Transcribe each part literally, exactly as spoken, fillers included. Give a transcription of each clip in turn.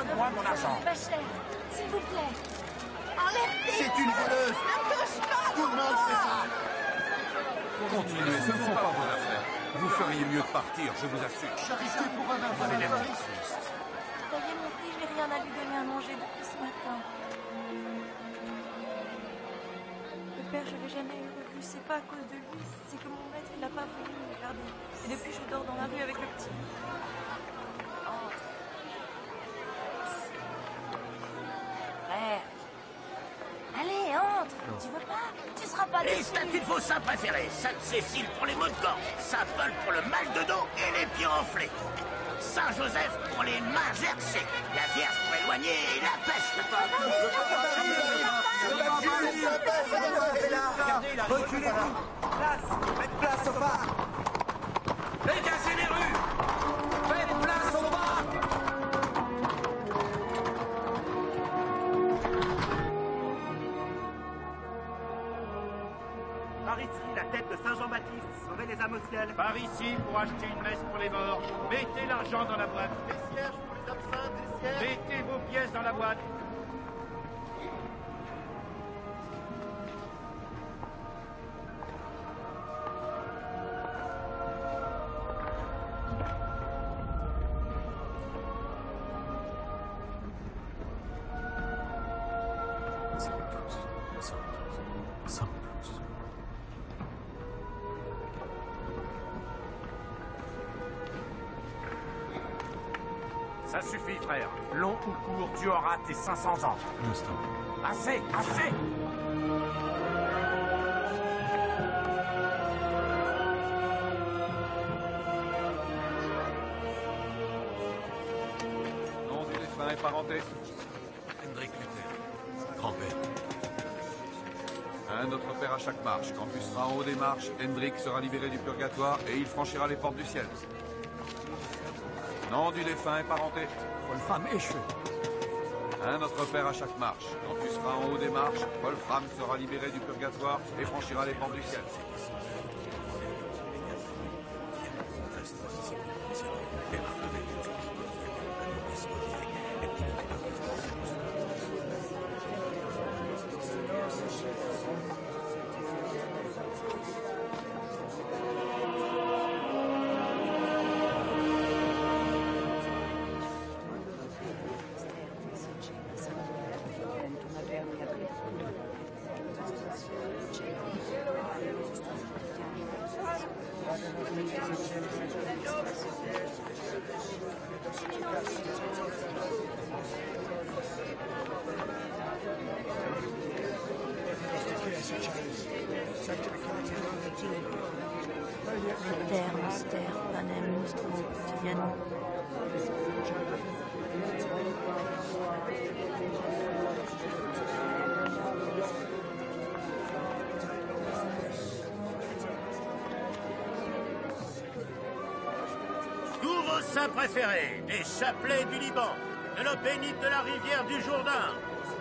Donne-moi mon argent. Pas cher, s'il vous plaît. Enlève-les. C'est une voleuse. Ne touche pas. Tout le monde fait ça. Continuez, ce ne sont pas vos affaires. Vous feriez mieux de partir, je vous assure. Charité pour un infirmière. Voyez mon fils, je n'ai rien à lui donner à manger depuis ce matin. Le père, je ne l'ai jamais eu revu. C'est pas à cause de lui, c'est que mon maître, il n'a pas voulu me garder. Et depuis, je dors dans la rue avec le petit. Frère. Allez, entre. Tu veux pas? Tu seras pas déçu. Les statues de vos saints préférés. Sainte Cécile pour les maux de gorge, Saint Paul pour le mal de dos et les pieds enflés. Saint Joseph pour les mains gercées. La Vierge pour éloigner la peste. Reculez-vous. Place. Faites place au bar. Dégagez les rues. Faites place au bar. Par ici, la tête de Saint Jean-Baptiste, sauvez les âmes au ciel. Par ici, pour acheter une messe pour les morts, mettez l'argent dans la boîte. Des cierges pour les absinthes, des cierges. Mettez vos pièces dans la boîte. Ça suffit, frère. Long ou court, tu auras tes cinq cents ans. Un instant. Assez, assez. Nom du défunt et parenté. Hendrik Luther. Grand-père. Un notre père à chaque marche. Quand tu seras en haut des marches, Hendrik sera libéré du purgatoire et il franchira les portes du ciel. Nom du défunt et parenté. Wolfram Esche. Un notre père à chaque marche. Quand tu seras en haut des marches, Wolfram sera libéré du purgatoire et franchira les portes du ciel. Terre, mystère, panem, nostrum, quotidiennement. Tous vos saints préférés, des chapelets du Liban, de l'eau bénite de la rivière du Jourdain.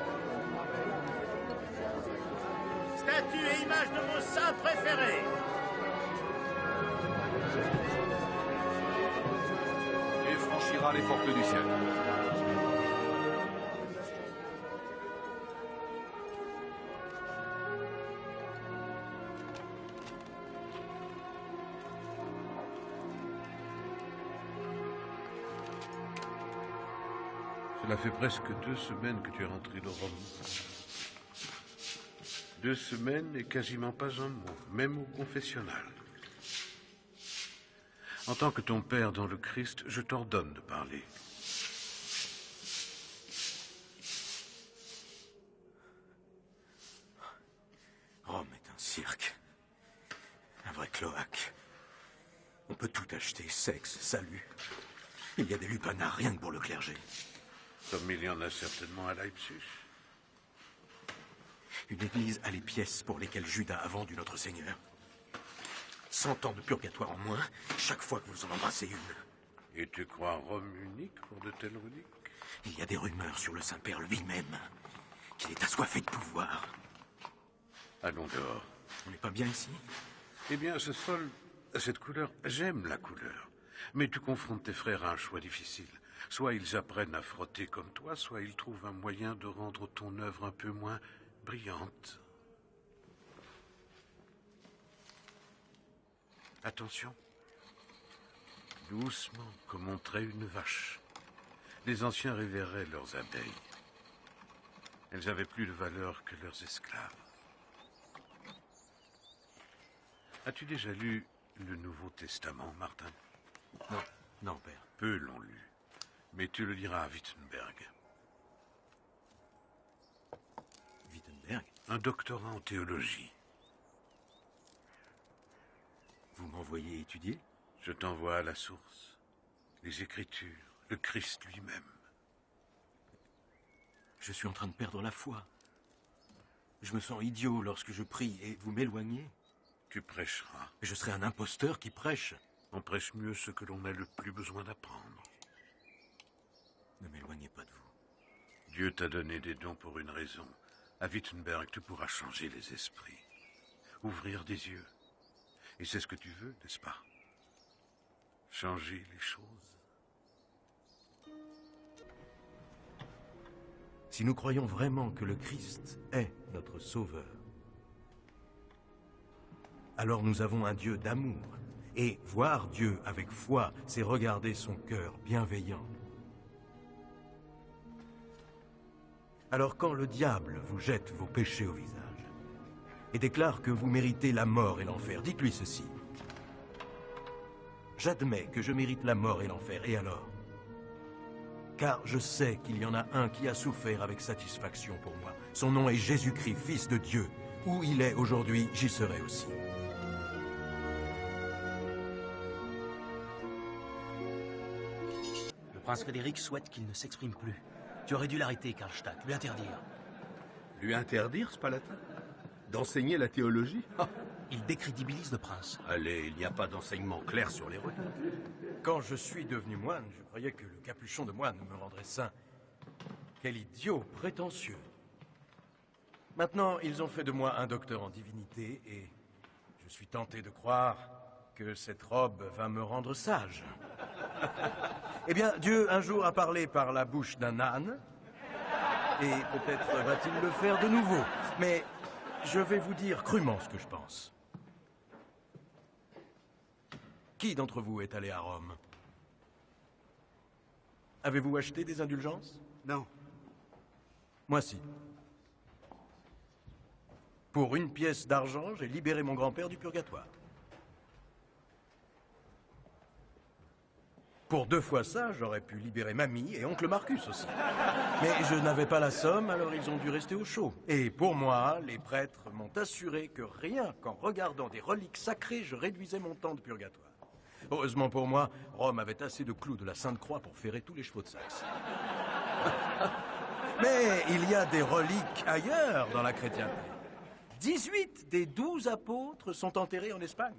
Statues et images de vos saints préférés. Et franchira les portes du ciel. Cela fait presque deux semaines que tu es rentré de Rome. Deux semaines et quasiment pas un mot, même au confessionnal. En tant que ton père dans le Christ, je t'ordonne de parler. Rome est un cirque. Un vrai cloaque. On peut tout acheter, sexe, salut. Il y a des lupanards rien que pour le clergé. Comme il y en a certainement à Leipzig. Une église a les pièces pour lesquelles Judas a vendu notre Seigneur. Cent ans de purgatoire en moins, chaque fois que vous en embrassez une. Et tu crois Rome unique pour de telles reliques? Il y a des rumeurs sur le Saint-Père lui-même, qu'il est assoiffé de pouvoir. Allons dehors. On n'est pas bien ici? Eh bien, ce sol, cette couleur, j'aime la couleur. Mais tu confrontes tes frères à un choix difficile. Soit ils apprennent à frotter comme toi, soit ils trouvent un moyen de rendre ton œuvre un peu moins brillante. Attention. Doucement, comme on traite une vache. Les anciens révéraient leurs abeilles. Elles avaient plus de valeur que leurs esclaves. As-tu déjà lu le Nouveau Testament, Martin? Non, non, père. Peu l'ont lu, mais tu le liras à Wittenberg. Wittenberg? Un doctorat en théologie. Vous m'envoyez étudier? Je t'envoie à la source, les Écritures, le Christ lui-même. Je suis en train de perdre la foi. Je me sens idiot lorsque je prie et vous m'éloignez. Tu prêcheras. Je serai un imposteur qui prêche. On prêche mieux ce que l'on a le plus besoin d'apprendre. Ne m'éloignez pas de vous. Dieu t'a donné des dons pour une raison. À Wittenberg, tu pourras changer les esprits. Ouvrir des yeux. Et c'est ce que tu veux, n'est-ce pas? Changer les choses. Si nous croyons vraiment que le Christ est notre Sauveur, alors nous avons un Dieu d'amour. Et voir Dieu avec foi, c'est regarder son cœur bienveillant. Alors quand le diable vous jette vos péchés au visage et déclare que vous méritez la mort et l'enfer, dites-lui ceci. J'admets que je mérite la mort et l'enfer, et alors? Car je sais qu'il y en a un qui a souffert avec satisfaction pour moi. Son nom est Jésus-Christ, Fils de Dieu. Où il est aujourd'hui, j'y serai aussi. Le prince Frédéric souhaite qu'il ne s'exprime plus. Tu aurais dû l'arrêter, Karlstadt, lui interdire. Lui interdire, ce palatin? D'enseigner la théologie? Oh, il décrédibilise le prince. Allez, il n'y a pas d'enseignement clair sur les religions. Quand je suis devenu moine, je croyais que le capuchon de moine me rendrait saint. Quel idiot prétentieux. Maintenant, ils ont fait de moi un docteur en divinité et je suis tenté de croire que cette robe va me rendre sage. Eh bien, Dieu un jour a parlé par la bouche d'un âne et peut-être va-t-il le faire de nouveau. Mais je vais vous dire crûment ce que je pense. Qui d'entre vous est allé à Rome? Avez-vous acheté des indulgences? Non. Moi si. Pour une pièce d'argent, j'ai libéré mon grand-père du purgatoire. Pour deux fois ça, j'aurais pu libérer mamie et oncle Marcus aussi. Mais je n'avais pas la somme, alors ils ont dû rester au chaud. Et pour moi, les prêtres m'ont assuré que rien qu'en regardant des reliques sacrées, je réduisais mon temps de purgatoire. Heureusement pour moi, Rome avait assez de clous de la Sainte-Croix pour ferrer tous les chevaux de Saxe. Mais il y a des reliques ailleurs dans la chrétienté. dix-huit des douze apôtres sont enterrés en Espagne.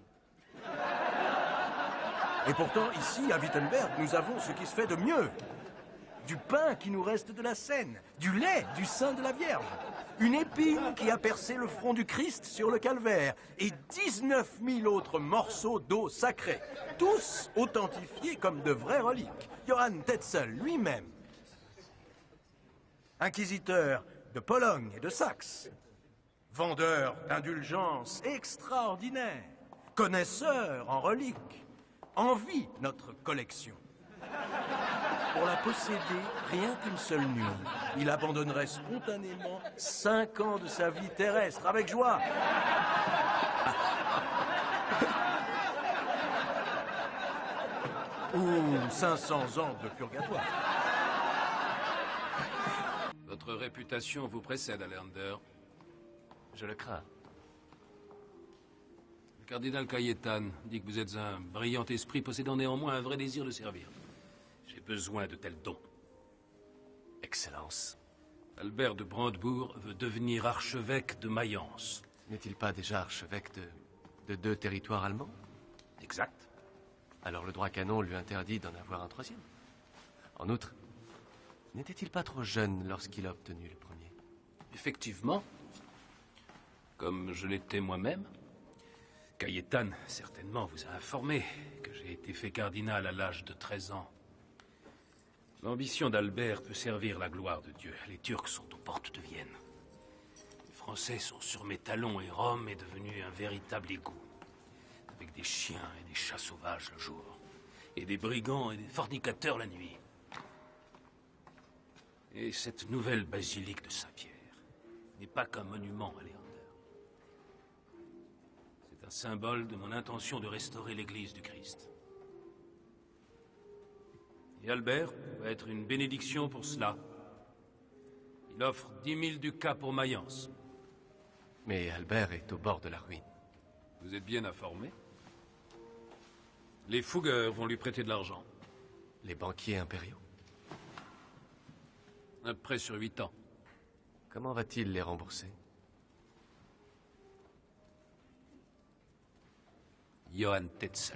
Et pourtant, ici, à Wittenberg, nous avons ce qui se fait de mieux. Du pain qui nous reste de la Seine, du lait du sein de la Vierge, une épine qui a percé le front du Christ sur le calvaire, et dix-neuf mille autres morceaux d'eau sacrée, tous authentifiés comme de vraies reliques. Johann Tetzel lui-même, inquisiteur de Pologne et de Saxe, vendeur d'indulgences extraordinaires, connaisseur en reliques, envie notre collection. Pour la posséder, rien qu'une seule nuit, il abandonnerait spontanément cinq ans de sa vie terrestre, avec joie. Ou cinq cents ans de purgatoire. Votre réputation vous précède, Aleander. Je le crains. Le cardinal Cayetan dit que vous êtes un brillant esprit possédant néanmoins un vrai désir de servir. J'ai besoin de tels dons. Excellence. Albert de Brandebourg veut devenir archevêque de Mayence. N'est-il pas déjà archevêque de, de deux territoires allemands? Exact. Alors le droit canon lui interdit d'en avoir un troisième. En outre, n'était-il pas trop jeune lorsqu'il a obtenu le premier? Effectivement. Comme je l'étais moi-même. Cayetan, certainement, vous a informé que j'ai été fait cardinal à l'âge de treize ans. L'ambition d'Albert peut servir la gloire de Dieu. Les Turcs sont aux portes de Vienne. Les Français sont sur mes talons et Rome est devenu un véritable égout. Avec des chiens et des chats sauvages le jour. Et des brigands et des fornicateurs la nuit. Et cette nouvelle basilique de Saint-Pierre n'est pas qu'un monument à Léander. C'est un symbole de mon intention de restaurer l'église du Christ. Et Albert va être une bénédiction pour cela. Il offre dix mille ducats pour Mayence. Mais Albert est au bord de la ruine. Vous êtes bien informé? Les fougueurs vont lui prêter de l'argent. Les banquiers impériaux? Un prêt sur huit ans. Comment va-t-il les rembourser? Johann Tetzel.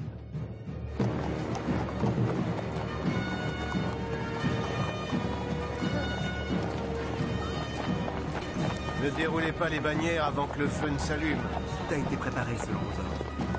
Ne déroulez pas les bannières avant que le feu ne s'allume. Tout a été préparé selon vos ordres.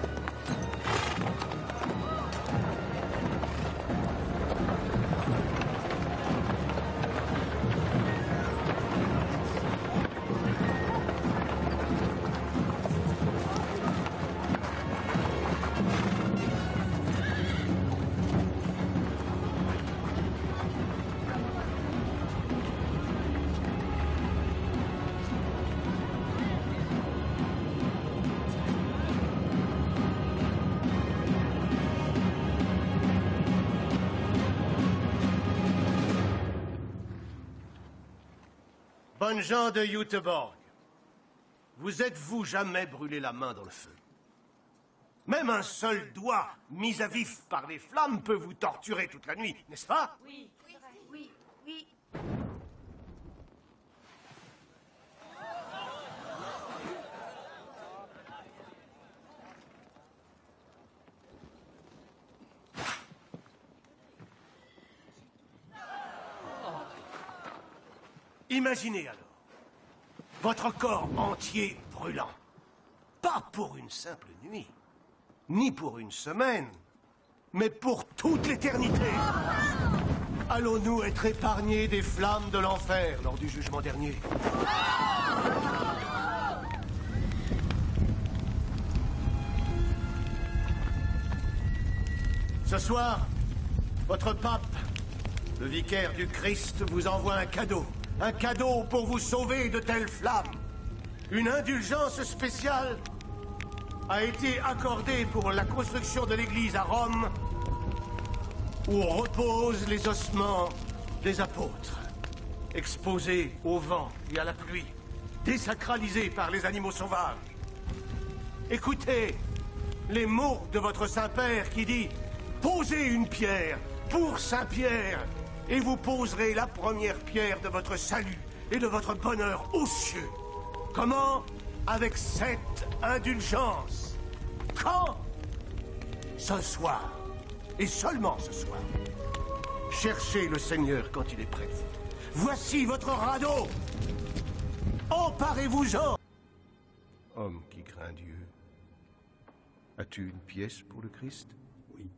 Bonnes gens de Göteborg, vous êtes-vous jamais brûlé la main dans le feu? Même un seul doigt mis à vif par les flammes peut vous torturer toute la nuit, n'est-ce pas? Oui, oui, oui. Imaginez alors, votre corps entier brûlant. Pas pour une simple nuit, ni pour une semaine, mais pour toute l'éternité. Allons-nous être épargnés des flammes de l'enfer lors du jugement dernier? Ce soir, votre pape, le vicaire du Christ, vous envoie un cadeau. Un cadeau pour vous sauver de telles flammes. Une indulgence spéciale a été accordée pour la construction de l'église à Rome, où reposent les ossements des apôtres, exposés au vent et à la pluie, désacralisés par les animaux sauvages. Écoutez les mots de votre Saint-Père qui dit « Posez une pierre pour Saint-Pierre ». Et vous poserez la première pierre de votre salut et de votre bonheur aux cieux. Comment? Avec cette indulgence. Quand? Ce soir. Et seulement ce soir. Cherchez le Seigneur quand il est prêt. Voici votre radeau. Emparez-vous-en. Homme qui craint Dieu, as-tu une pièce pour le Christ? Oui.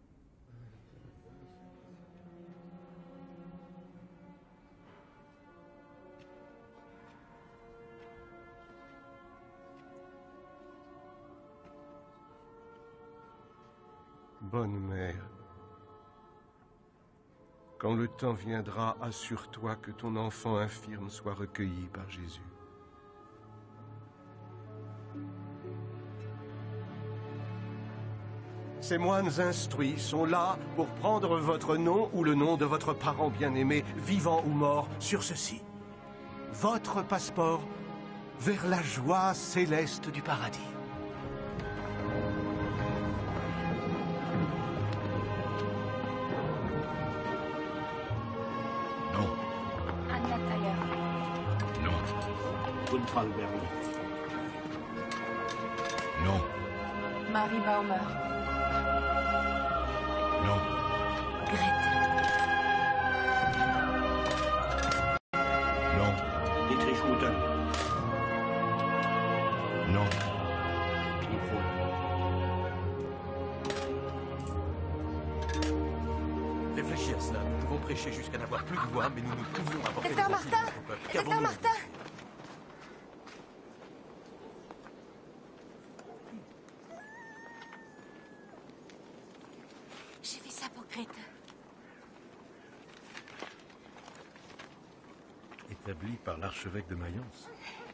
Bonne mère, quand le temps viendra, assure-toi que ton enfant infirme soit recueilli par Jésus. Ces moines instruits sont là pour prendre votre nom ou le nom de votre parent bien-aimé, vivant ou mort, sur ceci. Votre passeport vers la joie céleste du paradis. Anna Thaler. Non. Guntram Berlin. Non. Marie Baumer. Non. Grete. Non. Dietrich Huten. Non. réfléchis à cela. Nous pouvons prêcher jusqu'à n'avoir plus de voix, mais nous ne pouvons apporter Docteur des Martin! au peuple. Docteur Qu'avons-nous? Martin! J'ai fait ça pour Grete. Établi par l'archevêque de Mayence.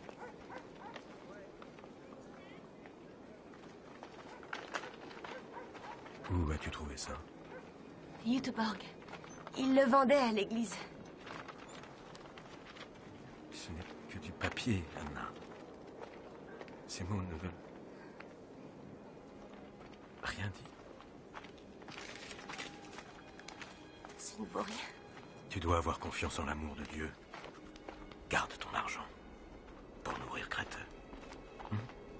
Où as-tu trouvé ça? Göteborg. Il le vendait à l'église. Ce n'est que du papier, Anna. Ces mots ne veulent rien dire. Ça ne vaut rien. Tu dois avoir confiance en l'amour de Dieu. Garde ton argent pour nourrir Grete. Hmm?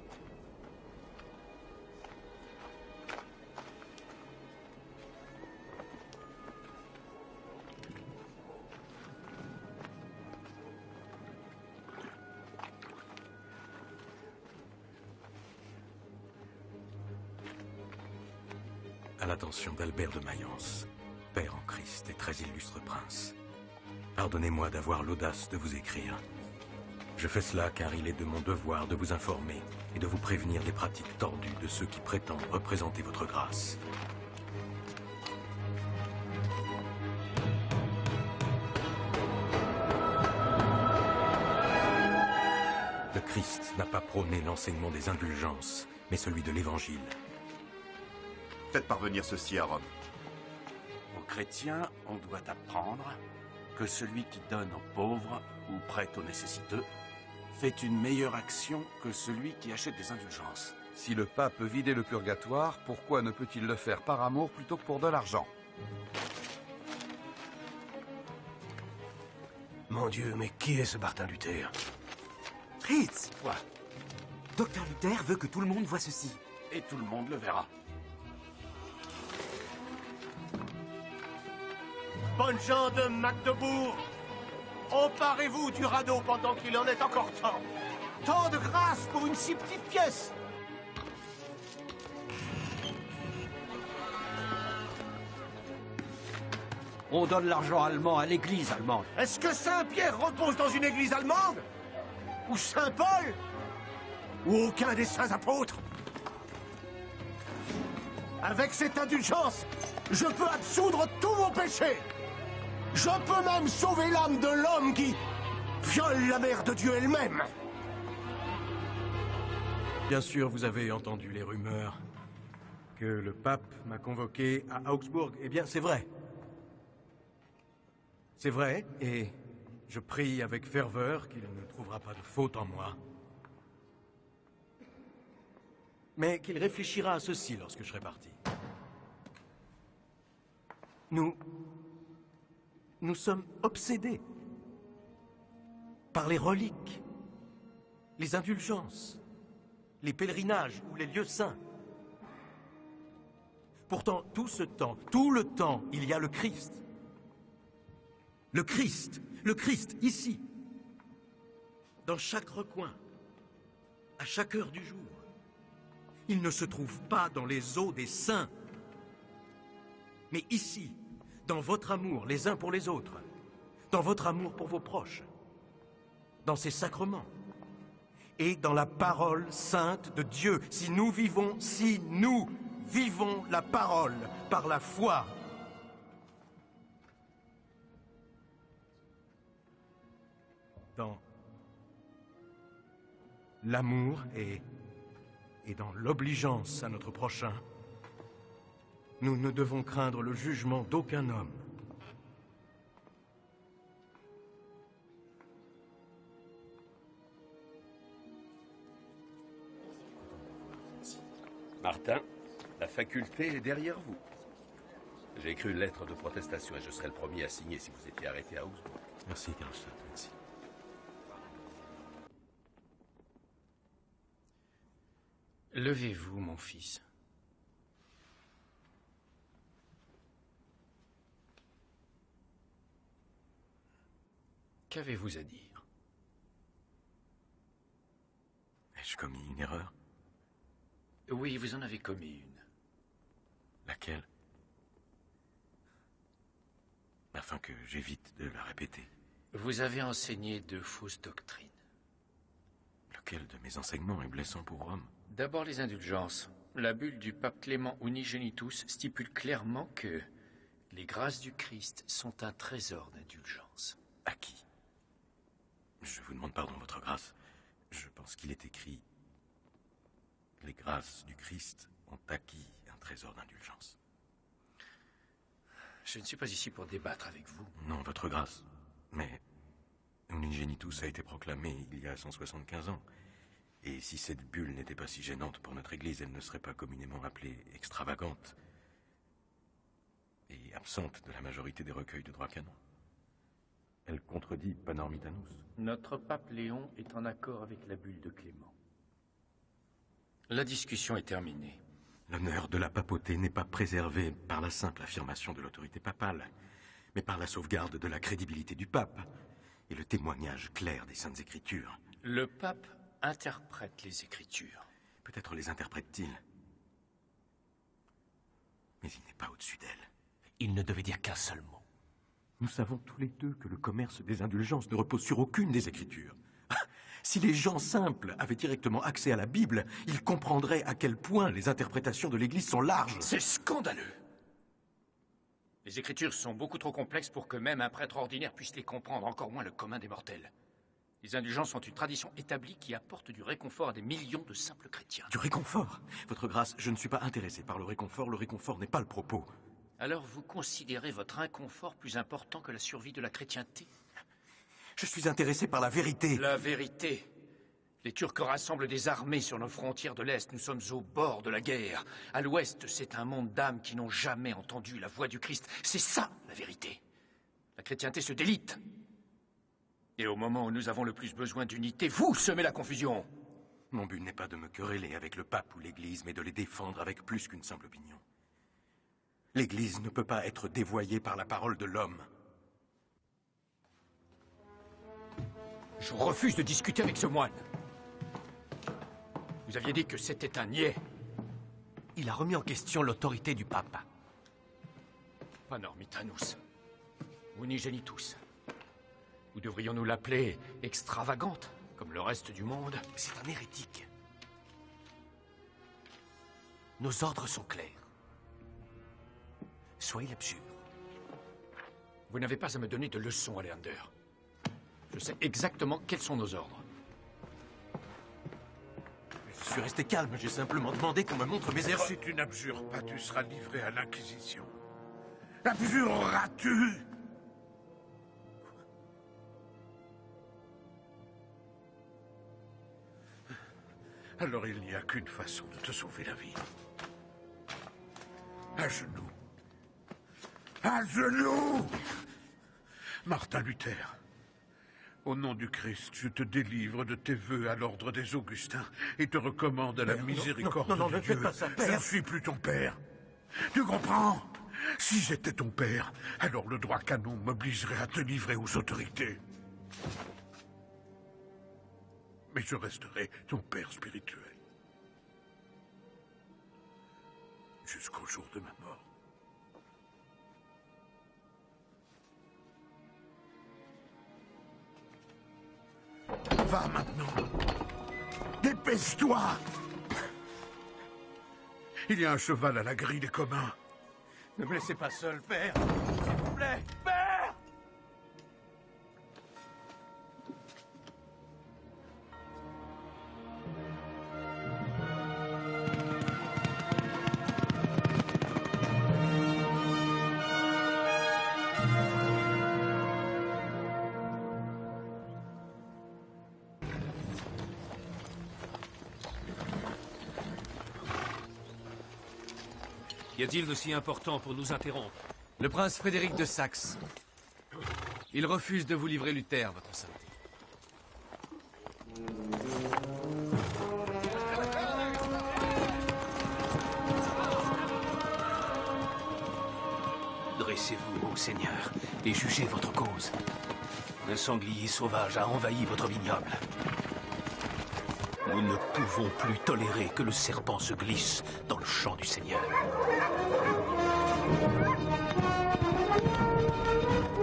À l'attention d'Albert de Mayence, père en Christ et très illustre prince. Pardonnez-moi d'avoir l'audace de vous écrire. Je fais cela car il est de mon devoir de vous informer et de vous prévenir des pratiques tordues de ceux qui prétendent représenter votre grâce. Le Christ n'a pas prôné l'enseignement des indulgences, mais celui de l'Évangile. Faites parvenir ceci à Rome. Aux chrétiens, on doit apprendre que celui qui donne aux pauvres ou prête aux nécessiteux fait une meilleure action que celui qui achète des indulgences. Si le pape peut vider le purgatoire, pourquoi ne peut-il le faire par amour plutôt que pour de l'argent? Mon Dieu, mais qui est ce Martin Luther? Fritz! Quoi? Docteur Luther veut que tout le monde voie ceci. Et tout le monde le verra. Bonnes gens de Magdebourg, emparez-vous du radeau pendant qu'il en est encore temps. Tant de grâce pour une si petite pièce. On donne l'argent allemand à l'église allemande. Est-ce que Saint-Pierre repose dans une église allemande? Ou Saint-Paul? Ou aucun des saints apôtres? Avec cette indulgence, je peux absoudre tous vos péchés. Je peux même sauver l'âme de l'homme qui viole la mère de Dieu elle-même. Bien sûr, vous avez entendu les rumeurs que le pape m'a convoqué à Augsbourg. Eh bien, c'est vrai. C'est vrai, et je prie avec ferveur qu'il ne trouvera pas de faute en moi. Mais qu'il réfléchira à ceci lorsque je serai parti. Nous... Nous sommes obsédés par les reliques, les indulgences, les pèlerinages ou les lieux saints. Pourtant, tout ce temps, tout le temps, il y a le Christ. Le Christ, le Christ, ici, dans chaque recoin, à chaque heure du jour. Il ne se trouve pas dans les eaux des saints, mais ici, dans votre amour les uns pour les autres, dans votre amour pour vos proches, dans ces sacrements, et dans la parole sainte de Dieu. Si nous vivons, si nous vivons la parole par la foi, dans l'amour et, et dans l'obligeance à notre prochain, nous ne devons craindre le jugement d'aucun homme. Martin, la faculté est derrière vous. J'ai écrit une lettre de protestation et je serai le premier à signer si vous étiez arrêté à Augsbourg. Merci, Karlstadt, merci. Levez-vous, mon fils. Qu'avez-vous à dire? Ai-je commis une erreur? Oui, vous en avez commis une. Laquelle? afin que j'évite de la répéter. Vous avez enseigné de fausses doctrines. Lequel de mes enseignements est blessant pour Rome? D'abord les indulgences. La bulle du pape Clément Unigenitus stipule clairement que les grâces du Christ sont un trésor d'indulgence. À qui? Je vous demande pardon, votre grâce. Je pense qu'il est écrit « Les grâces du Christ ont acquis un trésor d'indulgence ». Je ne suis pas ici pour débattre avec vous. Non, votre grâce. Mais Unigenitus a été proclamé il y a cent soixante-quinze ans. Et si cette bulle n'était pas si gênante pour notre Église, elle ne serait pas communément appelée extravagante et absente de la majorité des recueils de droit canon. Elle contredit Panormitanus. Notre pape Léon est en accord avec la bulle de Clément. La discussion est terminée. L'honneur de la papauté n'est pas préservé par la simple affirmation de l'autorité papale, mais par la sauvegarde de la crédibilité du pape et le témoignage clair des Saintes Écritures. Le pape interprète les Écritures. Peut-être les interprète-t-il, mais il n'est pas au-dessus d'elles. Il ne devait dire qu'un seul mot. Nous savons tous les deux que le commerce des indulgences ne repose sur aucune des Écritures. Si les gens simples avaient directement accès à la Bible, ils comprendraient à quel point les interprétations de l'Église sont larges. C'est scandaleux! Les Écritures sont beaucoup trop complexes pour que même un prêtre ordinaire puisse les comprendre, encore moins le commun des mortels. Les indulgences sont une tradition établie qui apporte du réconfort à des millions de simples chrétiens. Du réconfort? Votre grâce, je ne suis pas intéressé par le réconfort. Le réconfort n'est pas le propos. Alors vous considérez votre inconfort plus important que la survie de la chrétienté? Je suis intéressé par la vérité. La vérité. Les Turcs rassemblent des armées sur nos frontières de l'Est. Nous sommes au bord de la guerre. À l'Ouest, c'est un monde d'âmes qui n'ont jamais entendu la voix du Christ. C'est ça, la vérité. La chrétienté se délite. Et au moment où nous avons le plus besoin d'unité, vous semez la confusion. Mon but n'est pas de me quereller avec le pape ou l'Église, mais de les défendre avec plus qu'une simple opinion. L'Église ne peut pas être dévoyée par la parole de l'homme. Je refuse de discuter avec ce moine. Vous aviez dit que c'était un niais. Il a remis en question l'autorité du pape. Panormitanus. Unigenitus. Ou devrions-nous l'appeler extravagante, comme le reste du monde? C'est un hérétique. Nos ordres sont clairs. Soyez l'absurde. Vous n'avez pas à me donner de leçons, Aleander. Je sais exactement quels sont nos ordres. Je suis resté calme, j'ai simplement demandé qu'on me montre mes erreurs. Si tu n'abjures pas, tu seras livré à l'Inquisition. Abjureras-tu? Alors il n'y a qu'une façon de te sauver la vie. À genoux. À genoux! Martin Luther, au nom du Christ, je te délivre de tes vœux à l'ordre des Augustins et te recommande à la Père, miséricorde non, non, non, de ne Dieu. faites pas ça, Père. Je ne suis plus ton père. Tu comprends? Si j'étais ton père, alors le droit canon m'obligerait à te livrer aux autorités. Mais je resterai ton père spirituel. Jusqu'au jour de ma mort. Va maintenant. Dépêche-toi. Il y a un cheval à la grille des communs. Ne me laissez pas seul, Père. S'il vous plaît, Père! Y a-t-il de si important pour nous interrompre? Le prince Frédéric de Saxe. Il refuse de vous livrer Luther, votre sainteté. Dressez-vous, ô Seigneur, et jugez votre cause. Un sanglier sauvage a envahi votre vignoble. Nous ne pouvons plus tolérer que le serpent se glisse dans le champ du Seigneur.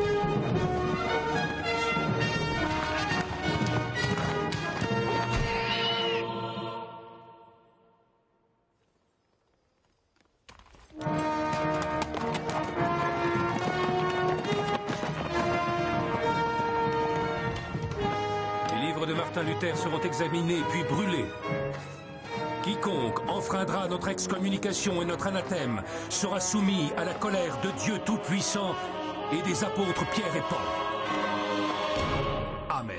Martin Luther seront examinés puis brûlés. Quiconque enfreindra notre excommunication et notre anathème sera soumis à la colère de Dieu Tout-Puissant et des apôtres Pierre et Paul. Amen.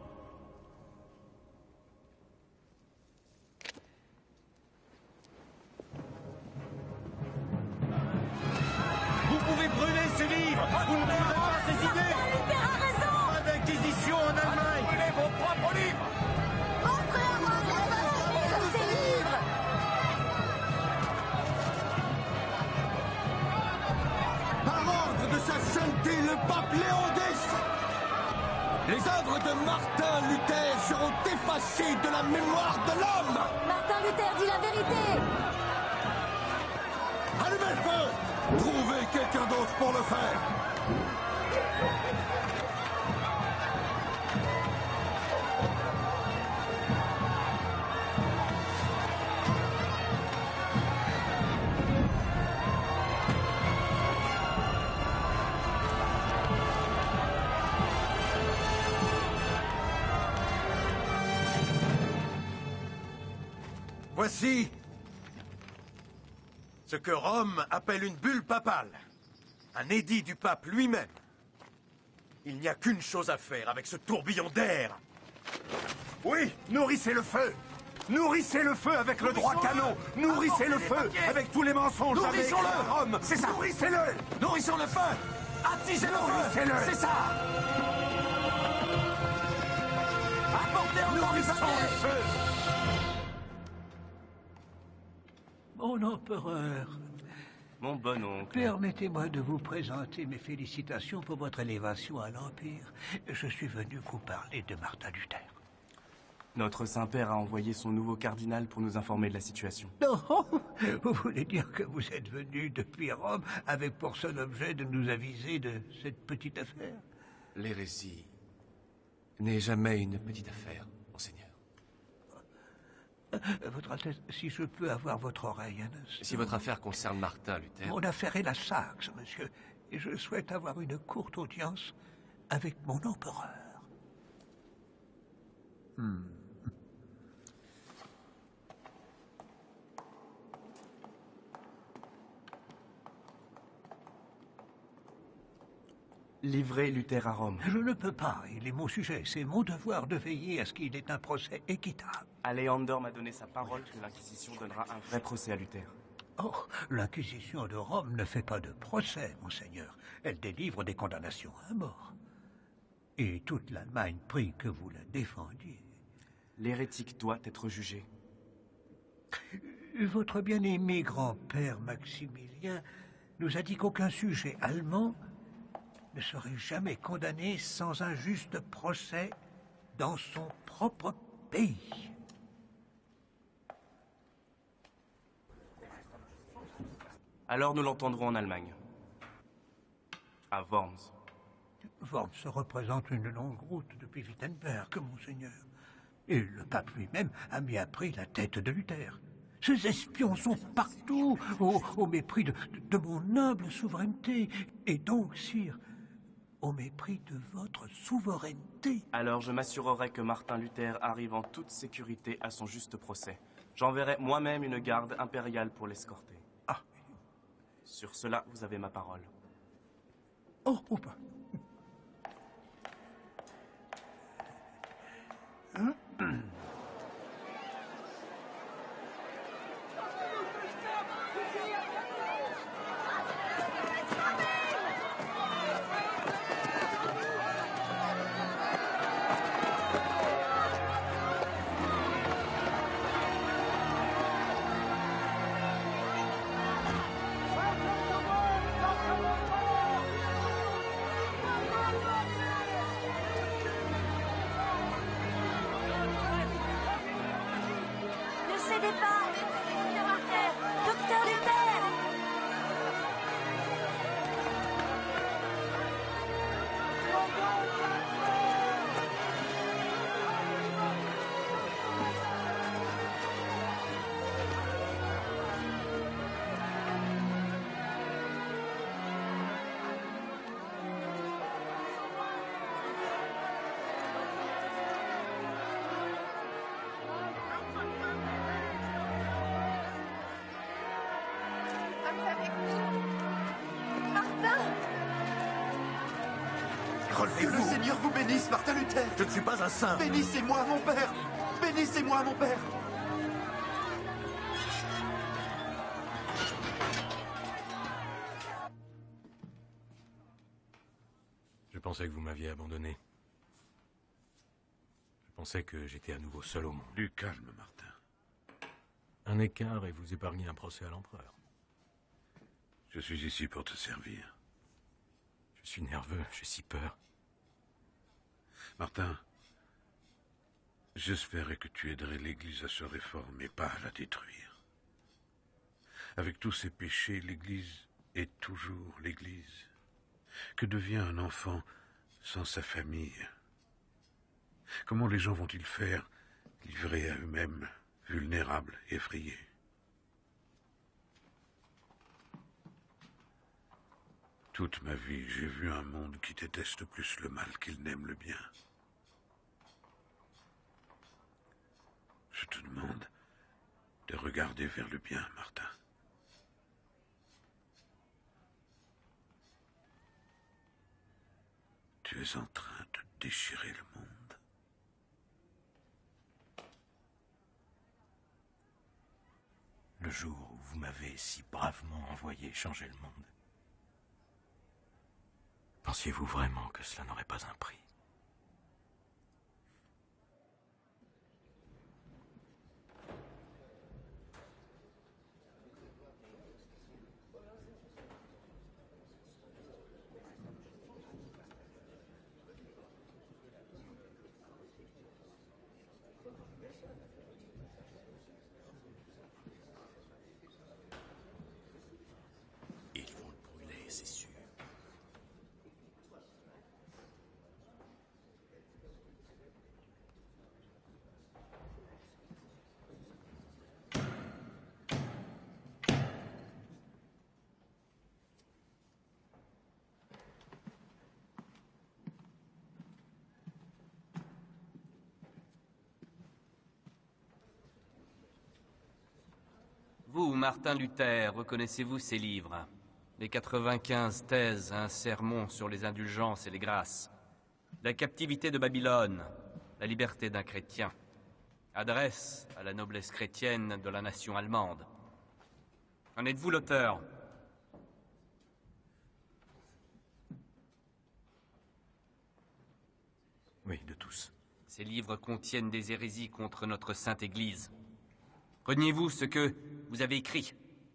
Vous pouvez brûler ces livres. Vous ne brûlerez pas ces idées. Luther a raison. Pas d'inquisition en Allemagne. Brûlez vos propres livres. Par ordre de sa sainteté, le pape Léon X, les œuvres de Martin Luther seront effacées de la mémoire de l'homme. Martin Luther dit la vérité. Allumez le feu. Trouvez quelqu'un d'autre pour le faire. Voici ce que Rome appelle une bulle papale, un édit du pape lui-même. Il n'y a qu'une chose à faire avec ce tourbillon d'air. Oui, nourrissez le feu. Nourrissez le feu avec le droit canon. Nourrissez le feu avec tous les mensonges. Nourrissons-le. à Rome. C'est ça. Nourrissez-le. Nourrissons le feu. Attisez le Nourrissez-le. feu. C'est ça. Apportez encore du Nourrissons papier. le feu. Mon empereur, Mon bon oncle. permettez-moi de vous présenter mes félicitations pour votre élévation à l'Empire. Je suis venu vous parler de Martin Luther. Notre Saint-Père a envoyé son nouveau cardinal pour nous informer de la situation. Non, vous voulez dire que vous êtes venu depuis Rome avec pour seul objet de nous aviser de cette petite affaire? L'hérésie n'est jamais une petite affaire, monseigneur. Votre Altesse, si je peux avoir votre oreille un instant. Si votre affaire concerne Martin Luther... Mon affaire est la Saxe, monsieur, et je souhaite avoir une courte audience avec mon empereur. Hmm. Livrez Luther à Rome. Je ne peux pas, il est mon sujet. C'est mon devoir de veiller à ce qu'il ait un procès équitable. Aléander m'a donné sa parole que l'Inquisition donnera un vrai procès à Luther. Oh, l'Inquisition de Rome ne fait pas de procès, monseigneur. Elle délivre des condamnations à mort. Et toute l'Allemagne prie que vous la défendiez. L'hérétique doit être jugé. Votre bien-aimé grand-père Maximilien nous a dit qu'aucun sujet allemand ne serait jamais condamné sans un juste procès dans son propre pays. Alors nous l'entendrons en Allemagne. À Worms. Worms représente une longue route depuis Wittenberg, monseigneur. Et le pape lui-même a mis à prix la tête de Luther. Ces espions sont partout, au, au mépris de, de mon humble souveraineté. Et donc, sire, au mépris de votre souveraineté. Alors je m'assurerai que Martin Luther arrive en toute sécurité à son juste procès. J'enverrai moi-même une garde impériale pour l'escorter. Ah. Sur cela, vous avez ma parole. Oh, oh bah. Hein? relevez-vous. Que le Seigneur vous bénisse, Martin Luther. Je ne suis pas un saint. Bénissez-moi, mon père. Bénissez-moi, mon père. Je pensais que vous m'aviez abandonné. Je pensais que j'étais à nouveau seul au monde. Du calme, Martin. Un écart et vous épargnez un procès à l'empereur. Je suis ici pour te servir. Je suis nerveux, j'ai si peur. Martin, j'espérais que tu aiderais l'Église à se réformer, pas à la détruire. Avec tous ses péchés, l'Église est toujours l'Église. Que devient un enfant sans sa famille? Comment les gens vont-ils faire, livrés à eux-mêmes, vulnérables, effrayés? Toute ma vie, j'ai vu un monde qui déteste plus le mal qu'il n'aime le bien. Je te demande de regarder vers le bien, Martin. Tu es en train de déchirer le monde. Le jour où vous m'avez si bravement envoyé changer le monde, pensiez-vous vraiment que cela n'aurait pas un prix? Ils vont le brûler, c'est sûr. Vous, Martin Luther, reconnaissez-vous ces livres? Les quatre-vingt-quinze thèses, un sermon sur les indulgences et les grâces. La captivité de Babylone, la liberté d'un chrétien. Adresse à la noblesse chrétienne de la nation allemande. En êtes-vous l'auteur? Oui, de tous. Ces livres contiennent des hérésies contre notre Sainte Église. Reniez-vous ce que vous avez écrit?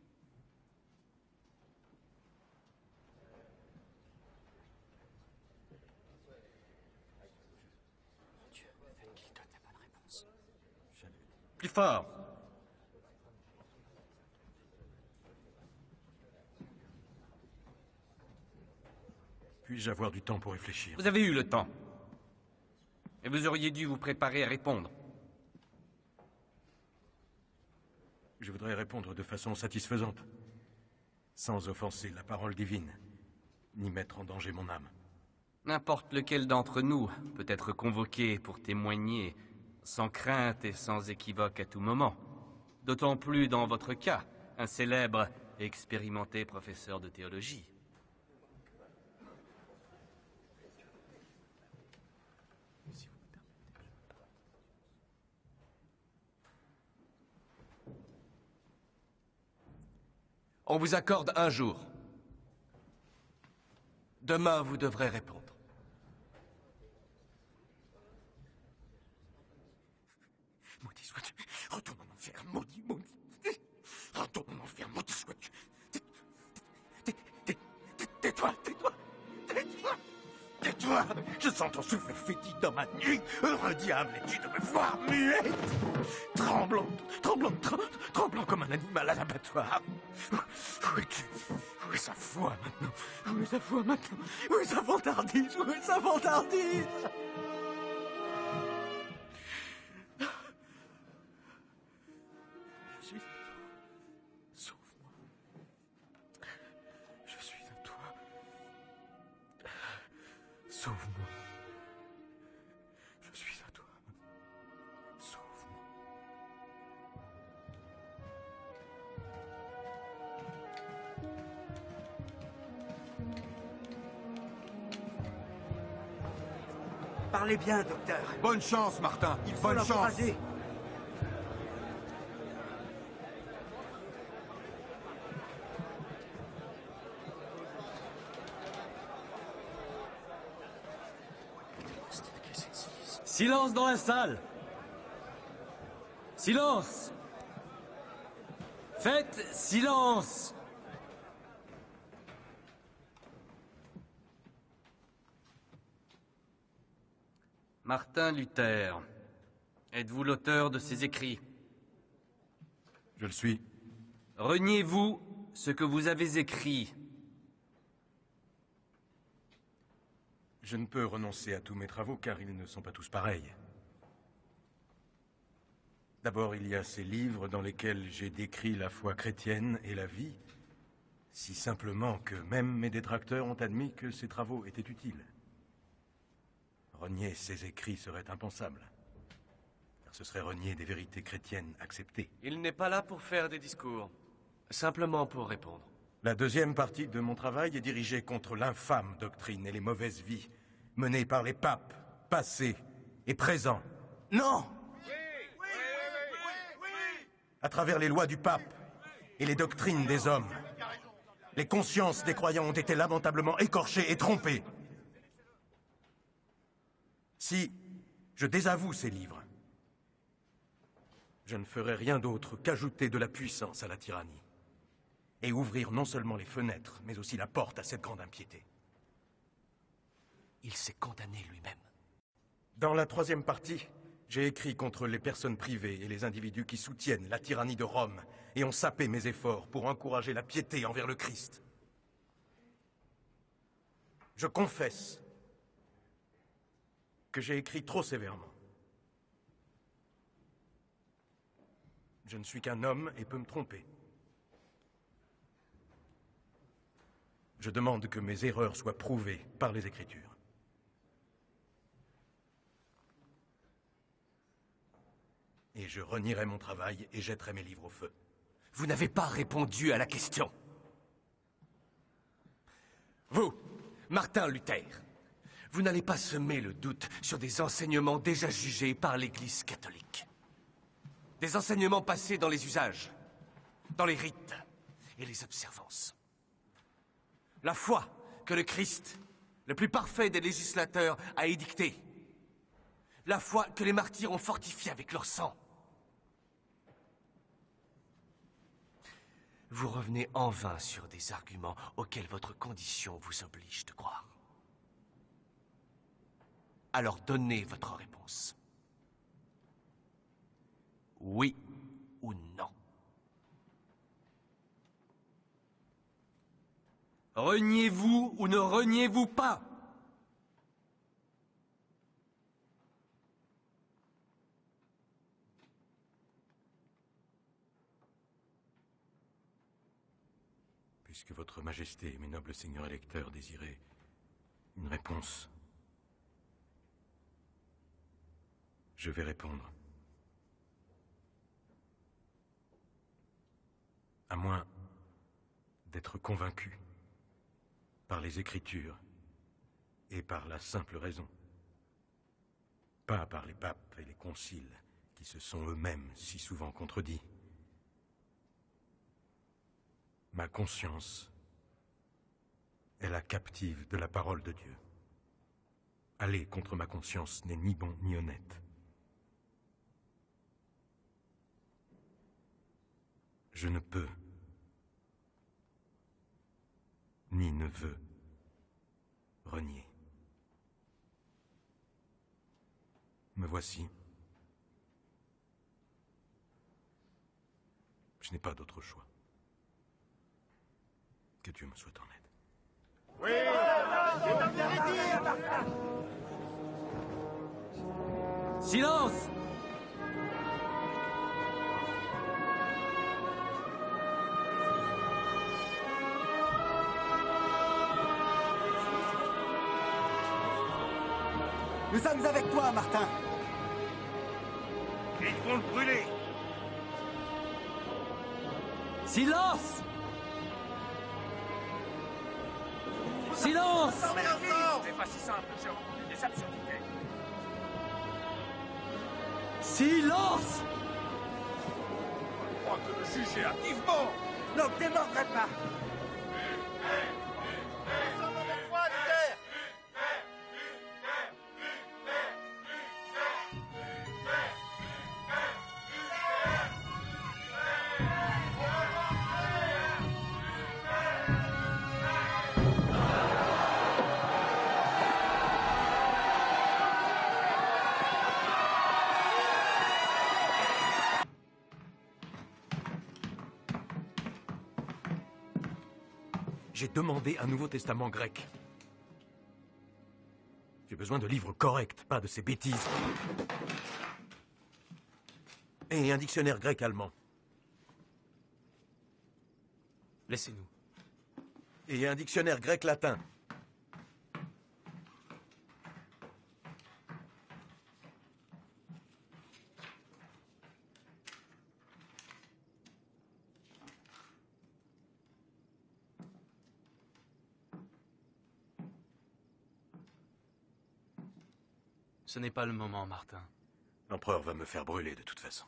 Dieu, faites qu'il donne la bonne réponse. Plus fort! Puis-je avoir du temps pour réfléchir? Vous avez eu le temps. Et vous auriez dû vous préparer à répondre. Je voudrais répondre de façon satisfaisante, sans offenser la parole divine, ni mettre en danger mon âme. N'importe lequel d'entre nous peut être convoqué pour témoigner, sans crainte et sans équivoque à tout moment. D'autant plus dans votre cas, un célèbre et expérimenté professeur de théologie. On vous accorde un jour. Demain, vous devrez répondre. Maudit sois-tu. Retourne en enfer, maudit, maudit. Retourne en enfer, maudit sois-tu. Tais-toi, tais-toi, tais-toi. Tais-toi. Je sens ton souffle fétide dans ma nuit. Heureux diable, es-tu de me voir muette? Tremblant, tremblant, tremblant, tremblant comme un animal à l'abattoir. Où es-tu? Où est sa foi maintenant? Où est sa foi maintenant? Où est sa vantardise? Où est sa vantardise? Je suis à toi. Sauve-moi. Je suis à toi. Sauve-moi. Je suis à toi. Sauve-moi. Parlez bien, docteur. Bonne chance, Martin. Il faut Bonne chance. l'encourager. Silence dans la salle. Silence. Faites silence. Martin Luther, êtes-vous l'auteur de ces écrits? Je le suis. Reniez-vous ce que vous avez écrit? Je ne peux renoncer à tous mes travaux car ils ne sont pas tous pareils. D'abord, il y a ces livres dans lesquels j'ai décrit la foi chrétienne et la vie, si simplement que même mes détracteurs ont admis que ces travaux étaient utiles. Renier ces écrits serait impensable, car ce serait renier des vérités chrétiennes acceptées. Il n'est pas là pour faire des discours, simplement pour répondre. La deuxième partie de mon travail est dirigée contre l'infâme doctrine et les mauvaises vies menées par les papes, passés et présents. Non! À travers les lois du pape et les doctrines des hommes, les consciences des croyants ont été lamentablement écorchées et trompées. Si je désavoue ces livres, je ne ferai rien d'autre qu'ajouter de la puissance à la tyrannie et ouvrir non seulement les fenêtres, mais aussi la porte à cette grande impiété. Il s'est condamné lui-même. Dans la troisième partie, j'ai écrit contre les personnes privées et les individus qui soutiennent la tyrannie de Rome et ont sapé mes efforts pour encourager la piété envers le Christ. Je confesse que j'ai écrit trop sévèrement. Je ne suis qu'un homme et peux me tromper. Je demande que mes erreurs soient prouvées par les Écritures. Et je renierai mon travail et jetterai mes livres au feu. Vous n'avez pas répondu à la question. Vous, Martin Luther, vous n'allez pas semer le doute sur des enseignements déjà jugés par l'Église catholique. Des enseignements passés dans les usages, dans les rites et les observances. La foi que le Christ, le plus parfait des législateurs, a édictée. La foi que les martyrs ont fortifiée avec leur sang. Vous revenez en vain sur des arguments auxquels votre condition vous oblige de croire. Alors donnez votre réponse. Oui ou non. Reniez-vous ou ne reniez-vous pas? Puisque votre Majesté et mes nobles seigneurs électeurs désiraient une réponse, je vais répondre. À moins d'être convaincu par les Écritures et par la simple raison, pas par les papes et les conciles qui se sont eux-mêmes si souvent contredits. Ma conscience est la captive de la parole de Dieu. Aller contre ma conscience n'est ni bon ni honnête. Je ne peux, ni ne veux, renier. Me voici. Je n'ai pas d'autre choix. Que Dieu me soit en aide. Oui, silence! Nous sommes avec toi, Martin. Ils vont le brûler. Silence! Silence! C'est pas si simple, j'ai entendu des absurdités. Silence! Je crois que le juge est activement. Ne démordrai pas. J'ai demandé un Nouveau Testament grec. J'ai besoin de livres corrects, pas de ces bêtises. Et un dictionnaire grec-allemand. Laissez-nous. Et un dictionnaire grec-latin. Ce n'est pas le moment, Martin. L'empereur va me faire brûler de toute façon.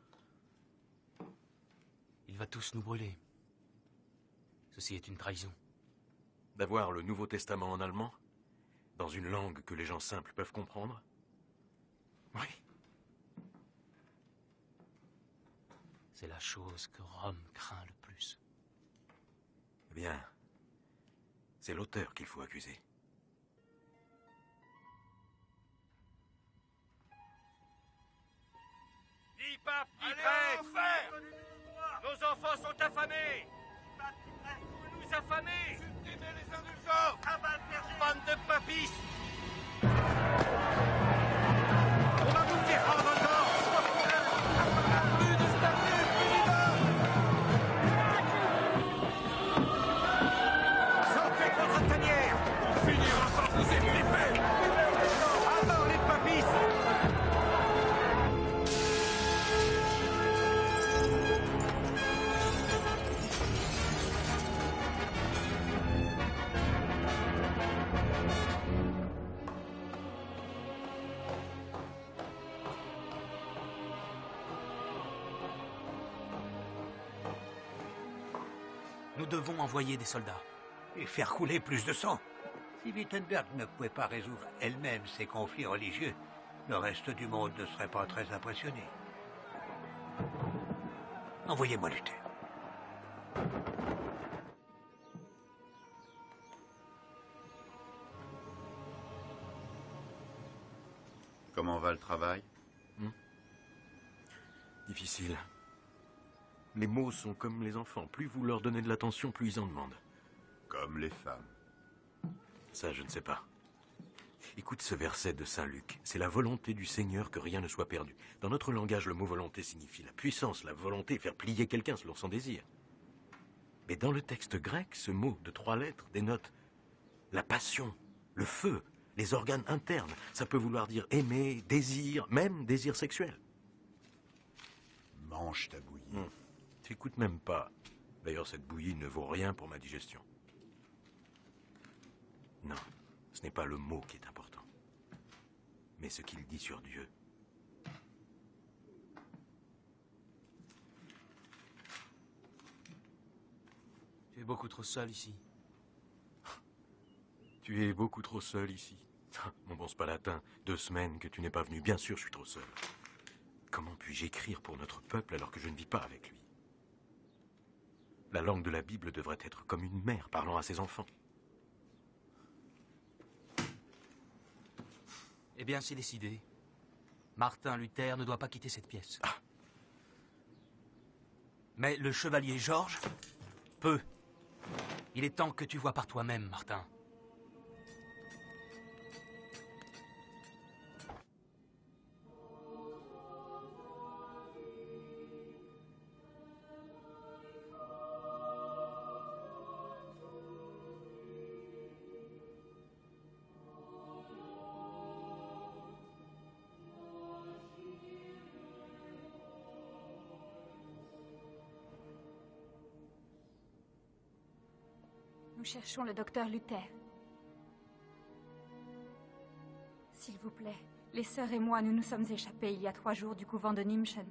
Il va tous nous brûler. Ceci est une trahison. D'avoir le Nouveau Testament en allemand, dans une langue que les gens simples peuvent comprendre? Oui. C'est la chose que Rome craint le plus. Eh bien, c'est l'auteur qu'il faut accuser. Ni pape, ni prêtre. Nos enfants sont affamés. Vous nous affamez. Supprimez les indulgences. Bande de papistes. On va vous faire rendre encore. Plus de statut, sortez de votre tanière. On finira par vous étriper. À mort les papistes. Nous devons envoyer des soldats. Et faire couler plus de sang. Si Wittenberg ne pouvait pas résoudre elle-même ces conflits religieux, le reste du monde ne serait pas très impressionné. Envoyez-moi Luther. Comment va le travail? Hmm? Difficile. Les mots sont comme les enfants. Plus vous leur donnez de l'attention, plus ils en demandent. Comme les femmes. Ça, je ne sais pas. Écoute ce verset de Saint Luc. C'est la volonté du Seigneur que rien ne soit perdu. Dans notre langage, le mot volonté signifie la puissance, la volonté, faire plier quelqu'un selon son désir. Mais dans le texte grec, ce mot de trois lettres dénote la passion, le feu, les organes internes. Ça peut vouloir dire aimer, désir, même désir sexuel. Mange ta bouillie. Hum. T'écoutes même pas. D'ailleurs, cette bouillie ne vaut rien pour ma digestion. Non, ce n'est pas le mot qui est important, mais ce qu'il dit sur Dieu. Tu es beaucoup trop seul ici. Tu es beaucoup trop seul ici. Mon bon spalatin, deux semaines que tu n'es pas venu. Bien sûr, je suis trop seul. Comment puis-je écrire pour notre peuple alors que je ne vis pas avec lui? La langue de la Bible devrait être comme une mère parlant à ses enfants. Eh bien, c'est décidé. Martin Luther ne doit pas quitter cette pièce. Ah. Mais le chevalier Georges peut. Il est temps que tu vois par toi-même, Martin. Nous cherchons le docteur Luther. S'il vous plaît, Les sœurs et moi, nous nous sommes échappés il y a trois jours du couvent de Nimchen.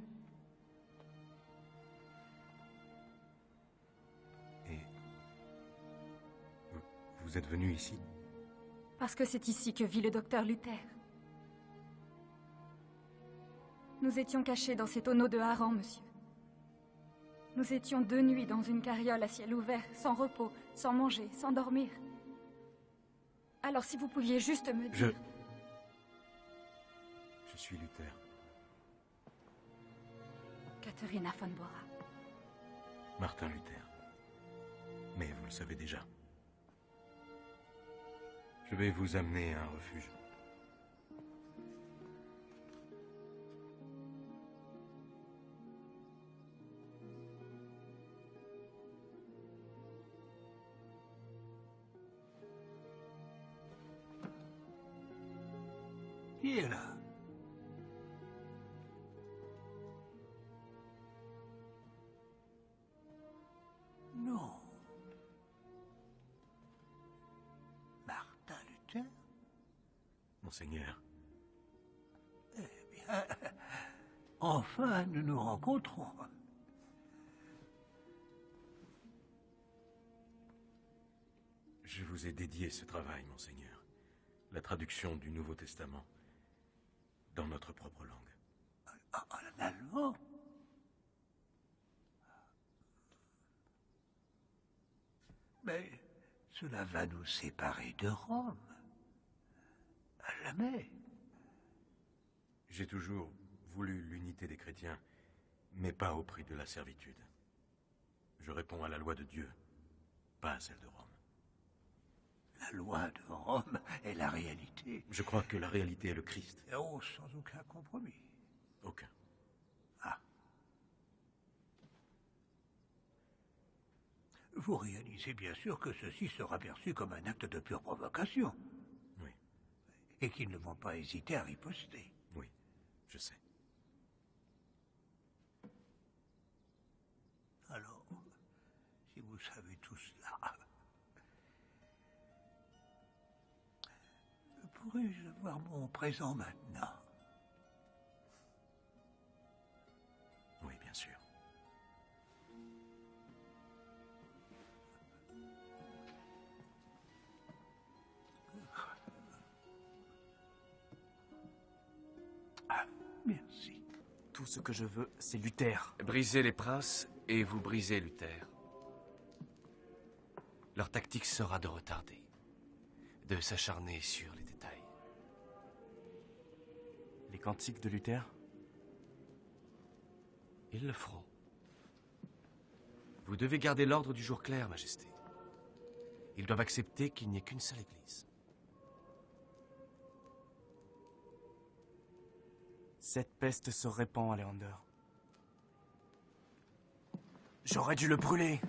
Et... Vous, vous êtes venu ici? Parce que c'est ici que vit le docteur Luther. Nous étions cachés dans ces tonneaux de harengs, monsieur. Nous étions deux nuits dans une carriole à ciel ouvert, sans repos, sans manger, sans dormir. Alors si vous pouviez juste me dire... Je... Je suis Luther. Katharina von Bora. Martin Luther. Mais vous le savez déjà. Je vais vous amener à un refuge. Qui est là? Non. Martin Luther? Monseigneur. Eh bien, enfin nous nous rencontrons. Je vous ai dédié ce travail, Monseigneur. La traduction du Nouveau Testament dans notre propre langue. En allemand? Mais cela va nous séparer de Rome. À jamais. J'ai toujours voulu l'unité des chrétiens, mais pas au prix de la servitude. Je réponds à la loi de Dieu, pas à celle de Rome. La loi de Rome est la réalité. Je crois que la réalité est le Christ. Oh, sans aucun compromis. Aucun. Ah. Vous réalisez bien sûr que ceci sera perçu comme un acte de pure provocation. Oui. Et qu'ils ne vont pas hésiter à riposter. Oui, je sais. Alors, si vous savez tout cela, pourrais-je avoir mon présent maintenant? Oui, bien sûr. Ah, merci. Tout ce que je veux, c'est Luther. Brisez les princes et vous brisez Luther. Leur tactique sera de retarder, de s'acharner sur les détails. Les cantiques de Luther? Ils le feront. Vous devez garder l'ordre du jour clair, Majesté. Ils doivent accepter qu'il n'y ait qu'une seule église. Cette peste se répand, Aleander. J'aurais dû le brûler.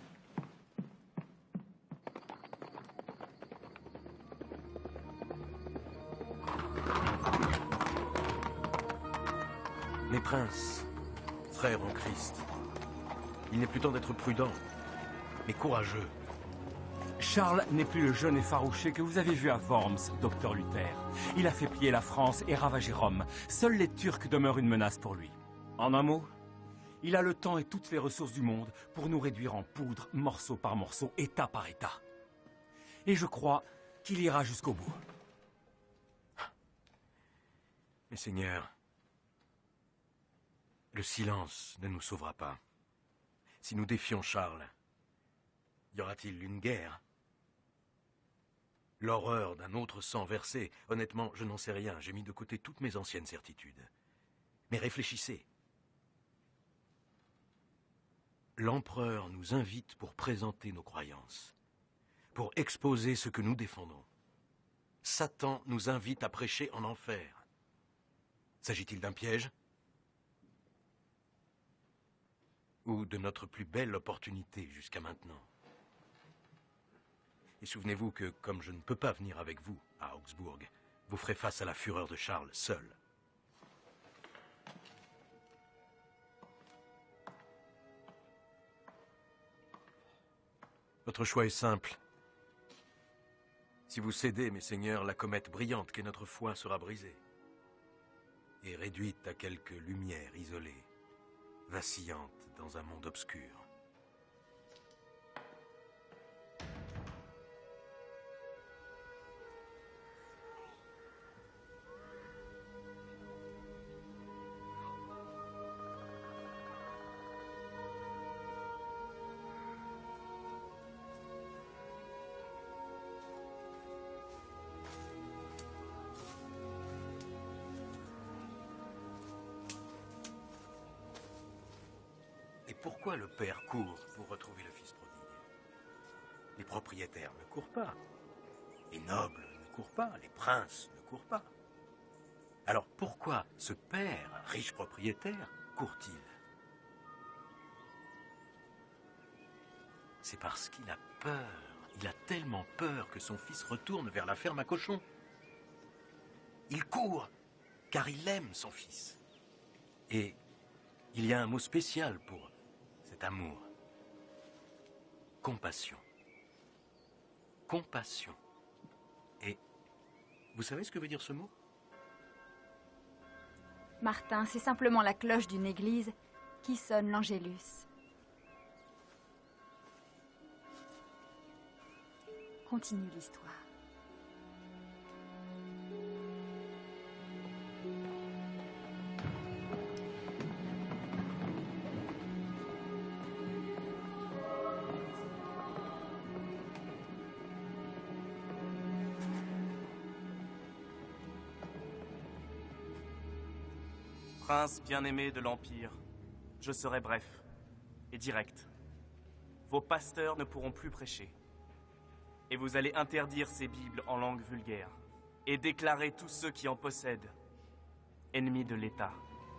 Mes princes, frères en Christ, il n'est plus temps d'être prudent, mais courageux. Charles n'est plus le jeune effarouché que vous avez vu à Worms, docteur Luther. Il a fait plier la France et ravager Rome. Seuls les Turcs demeurent une menace pour lui. En un mot, il a le temps et toutes les ressources du monde pour nous réduire en poudre, morceau par morceau, état par état. Et je crois qu'il ira jusqu'au bout. Mais Seigneur, le silence ne nous sauvera pas. Si nous défions Charles, y aura-t-il une guerre? L'horreur d'un autre sang versé, honnêtement, je n'en sais rien. J'ai mis de côté toutes mes anciennes certitudes. Mais réfléchissez. L'empereur nous invite pour présenter nos croyances, pour exposer ce que nous défendons. Satan nous invite à prêcher en enfer. S'agit-il d'un piège? Ou de notre plus belle opportunité jusqu'à maintenant? Et souvenez-vous que, comme je ne peux pas venir avec vous à Augsbourg, vous ferez face à la fureur de Charles seul. Votre choix est simple. Si vous cédez, mes seigneurs, la comète brillante qu'est notre foi sera brisée. et réduite à quelques lumières isolées, vacillantes dans un monde obscur. Pourquoi le père court pour retrouver le fils prodigue? Les propriétaires ne courent pas. Les nobles ne courent pas. Les princes ne courent pas. Alors pourquoi ce père, riche propriétaire, court-il? C'est parce qu'il a peur. Il a tellement peur que son fils retourne vers la ferme à cochons. Il court, car il aime son fils. Et il y a un mot spécial pour amour. Compassion. Compassion. Et vous savez ce que veut dire ce mot? Martin, c'est simplement la cloche d'une église qui sonne l'Angélus. Continue l'histoire. Prince bien-aimé de l'Empire, je serai bref et direct. Vos pasteurs ne pourront plus prêcher. Et vous allez interdire ces Bibles en langue vulgaire et déclarer tous ceux qui en possèdent ennemis de l'État.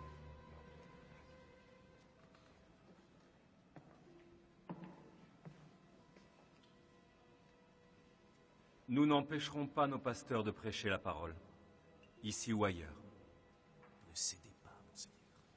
Nous n'empêcherons pas nos pasteurs de prêcher la parole, ici ou ailleurs. Ne cédez pas, monseigneur.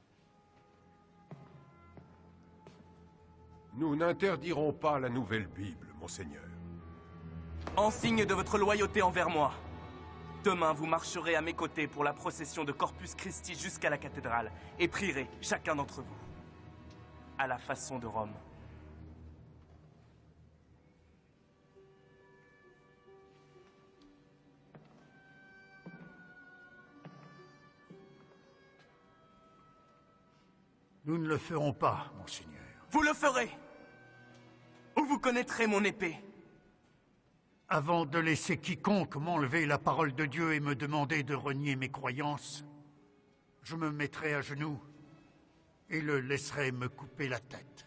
Nous n'interdirons pas la nouvelle Bible, monseigneur. En signe de votre loyauté envers moi, demain vous marcherez à mes côtés pour la procession de Corpus Christi jusqu'à la cathédrale et prierez, chacun d'entre vous, à la façon de Rome. Nous ne le ferons pas, monseigneur. Vous le ferez! Ou vous connaîtrez mon épée. Avant de laisser quiconque m'enlever la parole de Dieu et me demander de renier mes croyances, je me mettrai à genoux et le laisserai me couper la tête.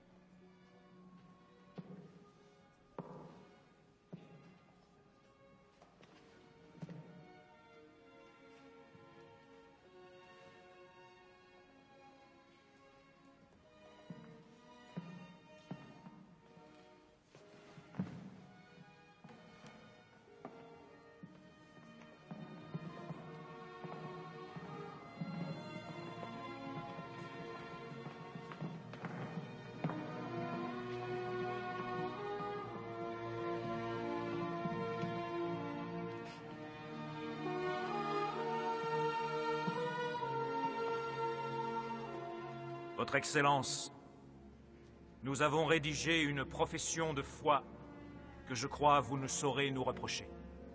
Votre Excellence, nous avons rédigé une profession de foi que je crois vous ne saurez nous reprocher.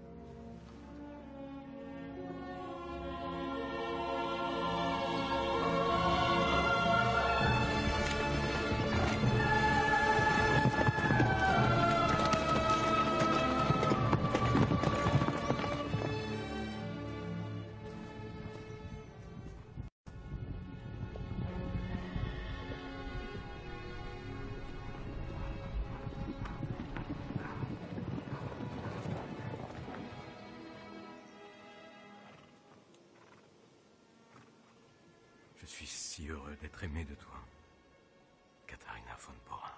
Je suis si heureux d'être aimé de toi, Katharina von Bora.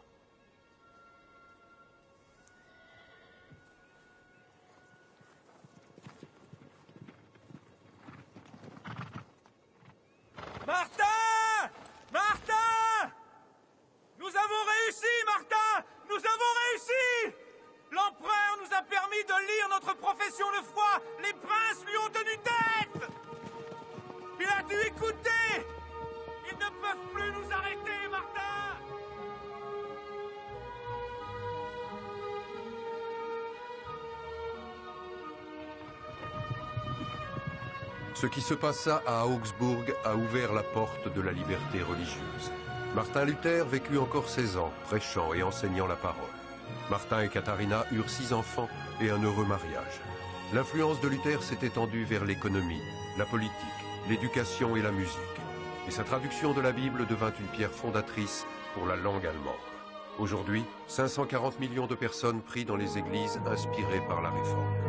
Martin! Martin! Nous avons réussi, Martin! Nous avons réussi! L'empereur nous a permis de lire notre profession de foi! Les princes lui ont tenu tête! Il a Ce qui se passa à Augsbourg a ouvert la porte de la liberté religieuse. Martin Luther vécut encore seize ans, prêchant et enseignant la parole. Martin et Katharina eurent six enfants et un heureux mariage. L'influence de Luther s'est étendue vers l'économie, la politique, l'éducation et la musique. Et sa traduction de la Bible devint une pierre fondatrice pour la langue allemande. Aujourd'hui, cinq cent quarante millions de personnes prient dans les églises inspirées par la Réforme.